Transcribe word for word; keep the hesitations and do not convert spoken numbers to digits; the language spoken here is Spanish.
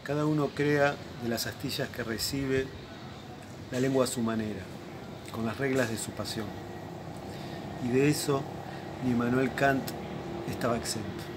Cada uno crea de las astillas que recibe la lengua a su manera, con las reglas de su pasión. Y de eso ni Immanuel Kant estaba exento.